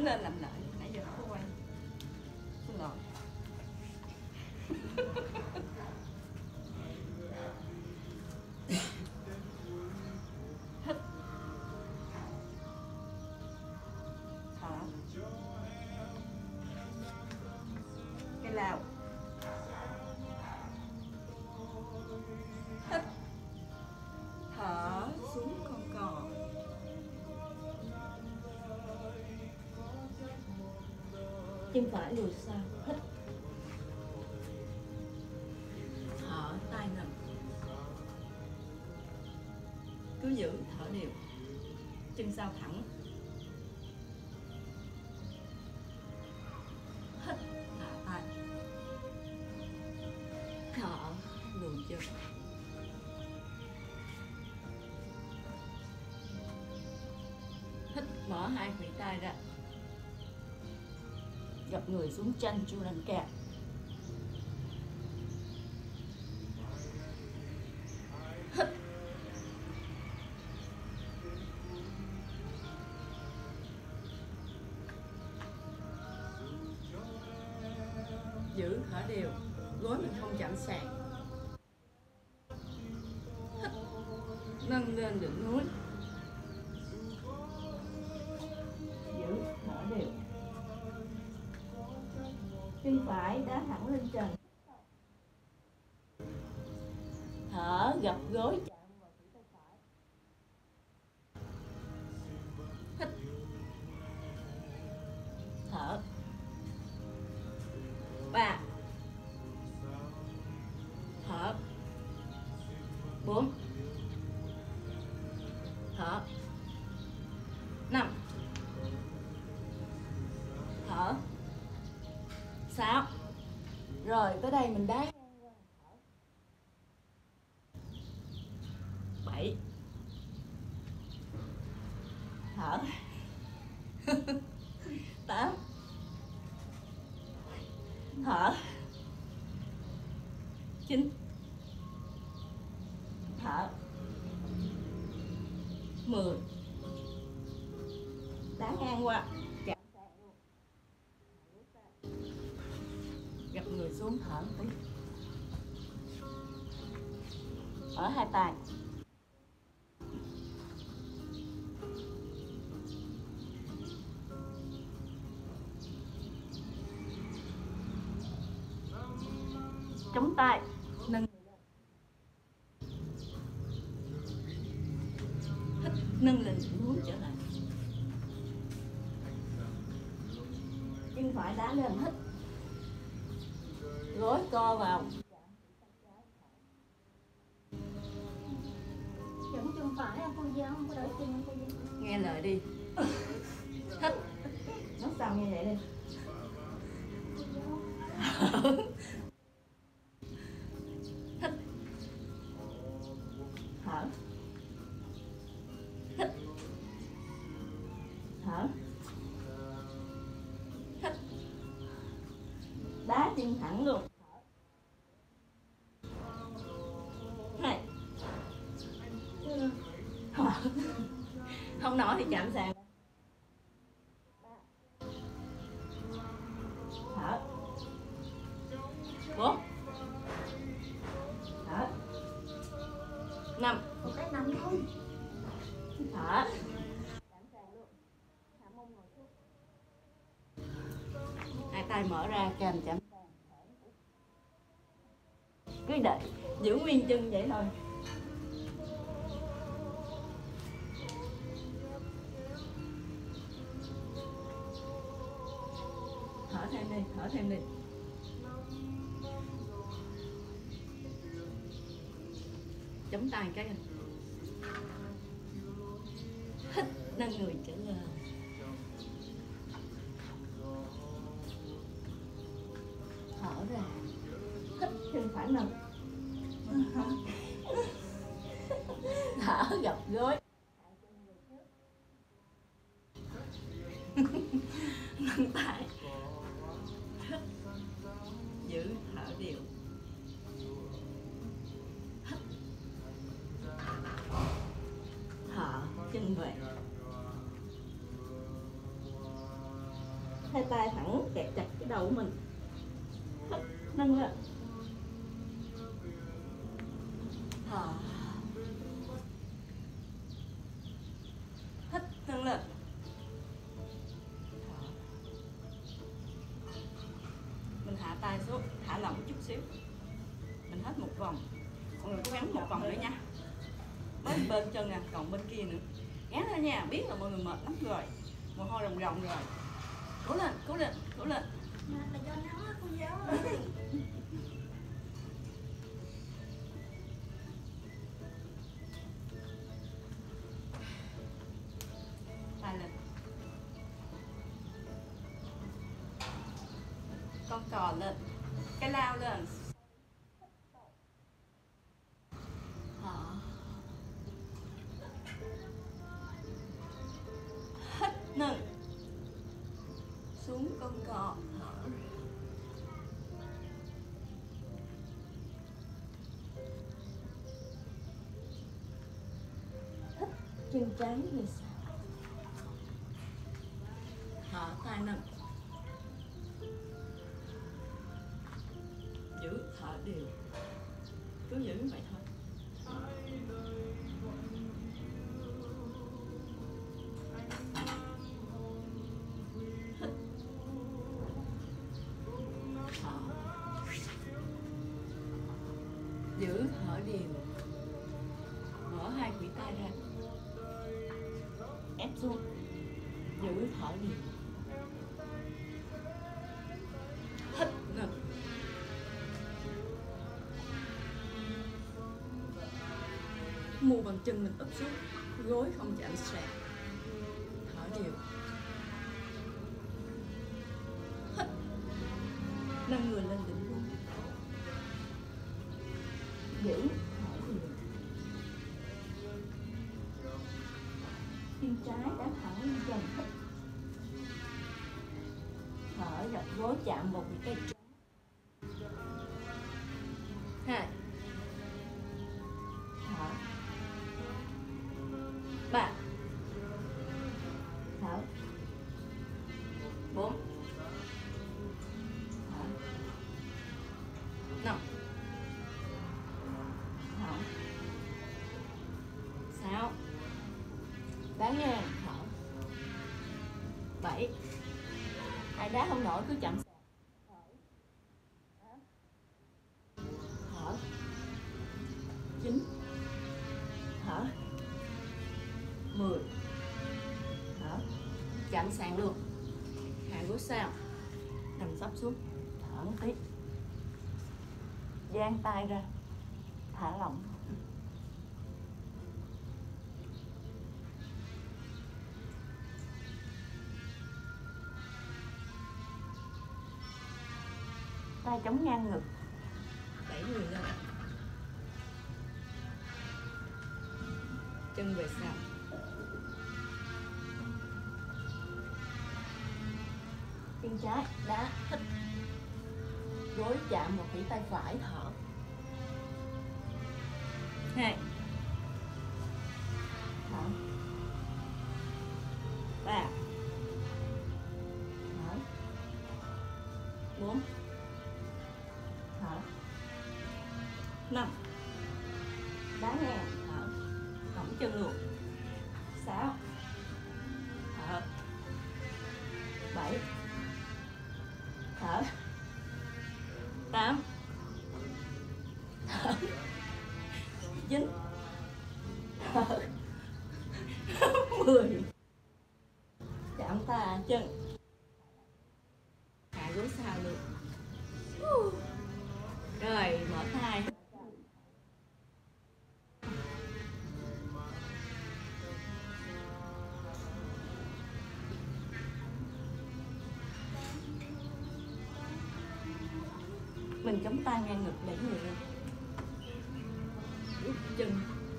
đứng lên làm lại, nãy giờ không có quay. Xin lỗi. Hít. Thở. Cái lao. Hít. Thở xuống con cò. Chân phải lùi sang. Hít. Thở tay nằm. Cứ giữ thở đều. Chân sau thẳng. Hít. Thả tay. Thở luồn chân. Hít. Mở hai khuỷu tay ra. Gập người xuống chân chu lên kẹp. Hít. Giữ thở đều, gối mình không chạm sàn. Hít. Nâng lên đỉnh núi. Giữ thở đều. Chân phải đá thẳng lên trần. Thở gập gối chạm vào khuỷu tay phải. Hít. Thở. 3. Thở. 4. Thở. 5. Thở. 6. Rồi tới đây mình đá ngang qua thở. 7. Thở. 8. Thở. 9. Thở. 10. Đá ngang qua chạm sàn luôn. Gập người xuống thở tí. Ở hai tay. Chống tay, nâng người lên. Hít, nâng lên núi trở lại. Chân phải đá lên, hít. Gối co vào. Dẫn chân phải cô giáo, không có đỡ chân cô giáo. Nghe lời đi. Hít. Nói sao nghe vậy đi. Hít. Thở. Hít. Thở. Hít. Đá chân thẳng luôn. 2. Không nổi thì chạm sàn. 3. Thở. 4. Thở. 5. Một cái nằm thôi. Thở. Chạm sàn luôn. Hạ mông ngồi xuống. Hai tay mở ra kềm chạm sàn. Cứ đợi, giữ nguyên chân vậy thôi. Thở thêm đi, thở thêm đi. Chống tay cái. Hít, nâng người trở lên. Thở ra. Hít, chân phải nâng. Thở gập gối. Nâng tay. Hít. Giữ thở đều. Hít. Thở chân về. Hai tay thẳng kẹp chặt cái đầu của mình. Hít, nâng lên. Thở. Hít, nâng lên. Thở. Mình hạ tay xuống, thả lỏng chút xíu. Mình hết một vòng. Mọi người cố gắng một vòng nữa nha. Mới bên chân nè, còn bên kia nữa. Gán thôi nha, biết là mọi người mệt lắm rồi. Mồ hôi ròng ròng rồi. Cố lên, cố lên, cố lên. Mà là do nắng á cô giáo ơi. Tay lên. Con cò lên. Cái lao lên. Thở. Hít, nâng. Xuống con cò. Thở. Hít, chân trái về sau. Thở, tay nâng. Giữ, thở đều. Cứ giữ như vậy thôi. Thở. Giữ, thở đều. Mở hai khuỷu tay ra. Ép xuống. Giữ, thở đều. Hít, nâng. Mu bàn chân mình úp xuống, gối không chạm sàn. Thở đều. Hít. Nâng người lên đỉnh vuông. Giữ, thở đều. Chân trái đã thẳng lên trần. Hít. Thở, gập gối chạm vào cái cây trống. 2. Thở. 3. Thở. 4. Thở. 5. Thở. 6. Đá ngang, thở. 7. Ai đá không nổi cứ chậm sàn. Thở. 9. Thở. 10. Thở. Chạm sàn luôn. Hạ gối sao. Nằm sấp xuống. Thở một tí. Dang tay ra. Thả lỏng. Tay chống ngang ngực. Đẩy người lên. Chân về sau. Chân trái đá. Hít. Gối chạm vào khuỷu tay phải. Thở. 2. Thở. 3. Thở. 4. Thở. 5. Đá ngang. Thở. Cõng chân luôn. 6. Thở. 7. Thở. 8. Thở. 9. Thở. 10. Chạm ta chân. Hạ gối sau luôn. Rồi mở thai. Mình chống tay ngang ngực, đẩy người lên. Rút chân.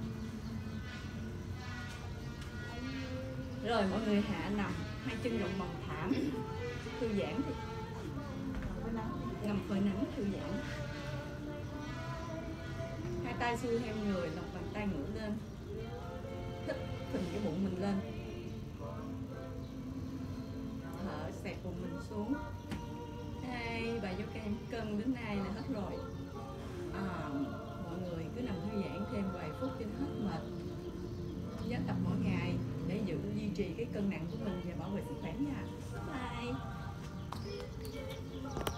Rồi mọi người hạ nằm, hai chân rộng bằng thảm. Thư giãn đi. Nằm phơi nắng thư giãn. Hai tay xuôi theo người, lòng bàn tay ngửa lên. Hít, phình cái bụng mình lên. Thở, xẹp bụng mình xuống. Đây, bài yoga giảm cân đến nay là hết rồi. Mọi người cứ nằm thư giãn thêm vài phút cho nó hết mệt. Nhớ tập mỗi ngày để duy trì cái cân nặng của mình và bảo vệ sức khỏe nha. Bye.